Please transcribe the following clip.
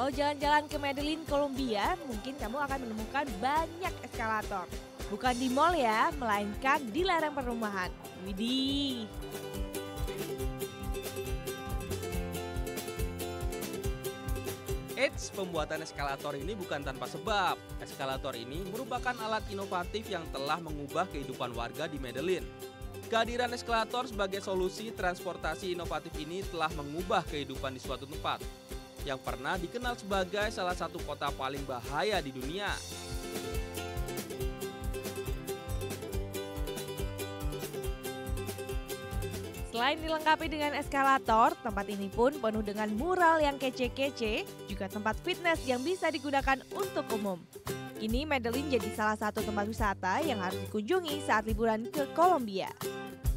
Kalau jalan-jalan ke Medellin, Kolombia, mungkin kamu akan menemukan banyak eskalator. Bukan di mall ya, melainkan di lereng perumahan. Widih. Eits, pembuatan eskalator ini bukan tanpa sebab. Eskalator ini merupakan alat inovatif yang telah mengubah kehidupan warga di Medellin. Kehadiran eskalator sebagai solusi transportasi inovatif ini telah mengubah kehidupan di suatu tempat yang pernah dikenal sebagai salah satu kota paling bahaya di dunia. Selain dilengkapi dengan eskalator, tempat ini pun penuh dengan mural yang kece-kece, juga tempat fitness yang bisa digunakan untuk umum. Kini Medellin jadi salah satu tempat wisata yang harus dikunjungi saat liburan ke Kolombia.